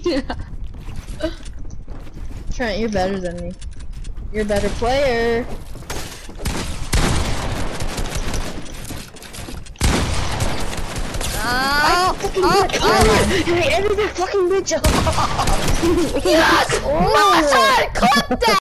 Trent, you're better than me. You're a better player. Hey, every fucking bitch. Yes! Oh. Clip that!